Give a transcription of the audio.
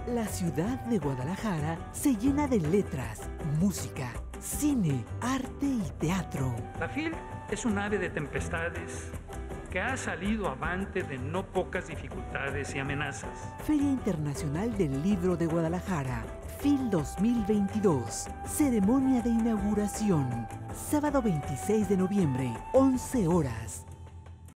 La ciudad de Guadalajara se llena de letras, música, cine, arte y teatro. La FIL es un ave de tempestades que ha salido avante de no pocas dificultades y amenazas. Feria Internacional del Libro de Guadalajara, FIL 2022. Ceremonia de inauguración. Sábado 26 de noviembre, 11 horas.